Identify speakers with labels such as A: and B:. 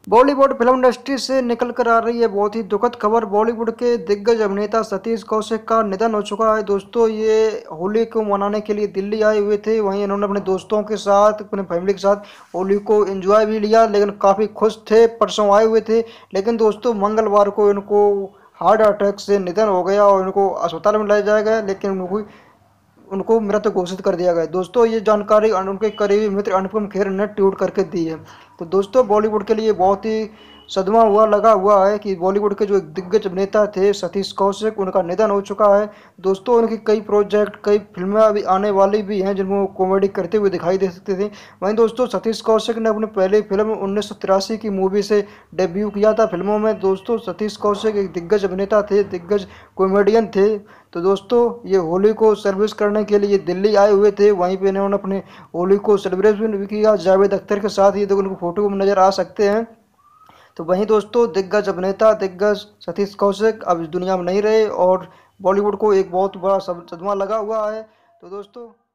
A: Bollywood film industry से निकल कर आ रही है बहुत ही दुखद खबर। बॉलीवुड के दिग्गज अभिनेता सतीश कौशिक का निधन हो चुका है। दोस्तों, ये होली को मनाने के लिए दिल्ली आए हुए थे। वहीं इन्होंने अपने दोस्तों के साथ, अपने फैमिली के साथ होली को एंजॉय भी लिया, लेकिन काफ़ी खुश थे। परसों आए हुए थे, लेकिन दोस्तों मंगलवार को इनको हार्ट अटैक से निधन हो गया और इनको अस्पताल में लाया जाया गया, लेकिन उनको उनको मृत घोषित कर दिया गया। दोस्तों, ये जानकारी उनके करीबी मित्र अनुपम खेर ने ट्वीट करके दी है। तो दोस्तों, बॉलीवुड के लिए बहुत ही सदमा लगा हुआ है कि बॉलीवुड के जो एक दिग्गज अभिनेता थे सतीश कौशिक, उनका निधन हो चुका है। दोस्तों, उनकी कई प्रोजेक्ट, कई फिल्में अभी आने वाली भी हैं जिनमें वो कॉमेडी करते हुए दिखाई दे सकते थे। वहीं दोस्तों, सतीश कौशिक ने अपनी पहली फिल्म 1983 की मूवी से डेब्यू किया था फिल्मों में। दोस्तों, सतीश कौशिक एक दिग्गज अभिनेता थे, दिग्गज कॉमेडियन थे। तो दोस्तों, ये होली को सर्विस करने के लिए दिल्ली आए हुए थे। वहीं पे इन्होंने अपने होली को सेलिब्रेट भी किया जावेद अख्तर के साथ। ये देखो, उनको फोटो में नजर आ सकते हैं। तो वहीं दोस्तों, दिग्गज अभिनेता, दिग्गज सतीश कौशिक अब इस दुनिया में नहीं रहे और बॉलीवुड को एक बहुत बड़ा सदमा लगा हुआ है। तो दोस्तों,